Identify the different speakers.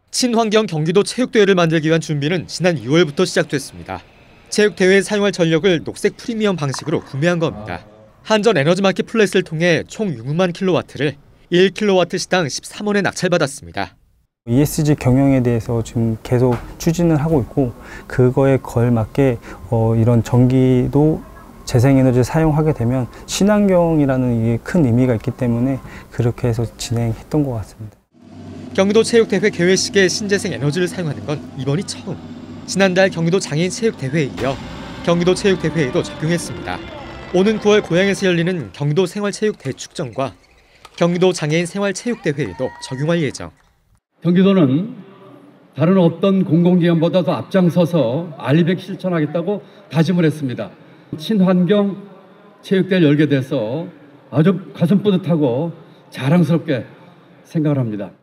Speaker 1: 친환경 경기도 체육대회를 만들기 위한 준비는 지난 6월부터 시작됐습니다. 체육대회에 사용할 전력을 녹색 프리미엄 방식으로 구매한 겁니다. 한전 에너지마켓 플랫을 통해 총 6만 킬로와트를 1킬로와트 시당 13원에 낙찰받았습니다.
Speaker 2: ESG 경영에 대해서 지금 계속 추진을 하고 있고, 그거에 걸맞게 이런 전기도 재생에너지를 사용하게 되면 친환경이라는 이게 큰 의미가 있기 때문에 그렇게 해서 진행했던 것 같습니다.
Speaker 1: 경기도 체육대회 개회식에 신재생 에너지를 사용하는 건 이번이 처음. 지난달 경기도 장애인 체육대회에 이어 경기도 체육대회에도 적용했습니다. 오는 9월 고양에서 열리는 경기도 생활체육대축전과 경기도 장애인 생활체육대회에도 적용할 예정.
Speaker 3: 경기도는 다른 어떤 공공기관보다 더 앞장서서 알리백 실천하겠다고 다짐을 했습니다. 친환경 체육대회를 열게 돼서 아주 가슴 뿌듯하고 자랑스럽게 생각을 합니다.